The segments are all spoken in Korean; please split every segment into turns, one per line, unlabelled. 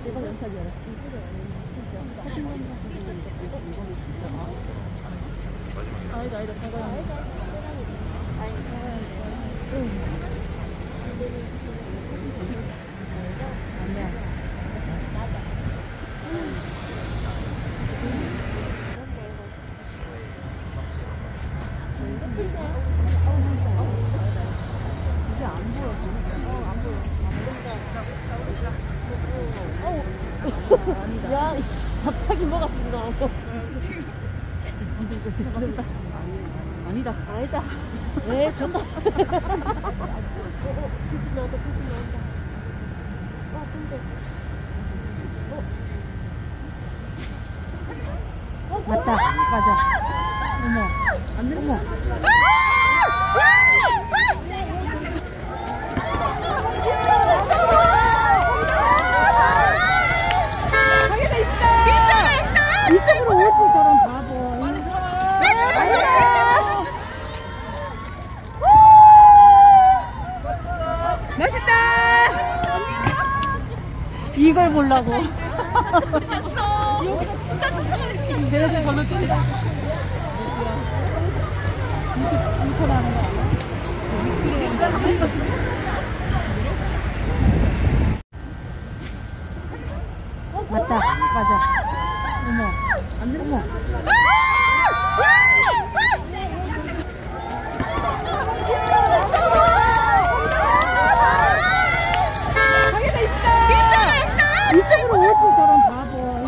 내가 연락이야. 아니다, 아니다, 잠깐. 아니야. 이제 안 보여, 지금. 안 보여. 야, 갑자기 뭐가 나왔어. 아니다. 아니다. 에, 좋다. 맞다. 맞아. 어머. 안 돼. 어머. 이쪽으로 오지, 저런 바보. 맛있다. 이걸 보려고. 내가 저는 좀 불편하는 거 아니야? 맞다. 맞아. 어머. 안 돼. 어머. 이쪽으로 오지, 저런 바보.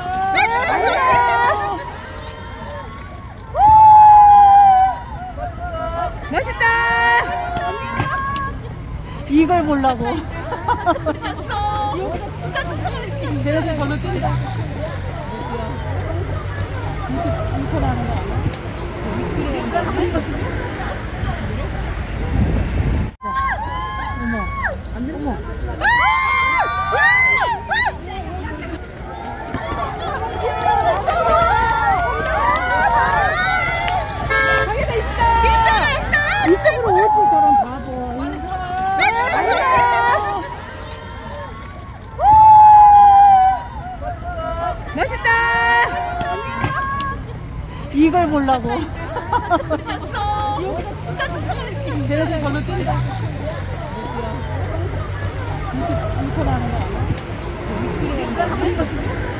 맛있다. 이걸 보려고. 내가 저는 좀 불편하는 거 아니야? 어머. 안 돼. 어머. 이쪽으로 오지, 저런 바보. 맛있다. 이걸 보려고. 내가 저는 좀 불편하는 거 아니야?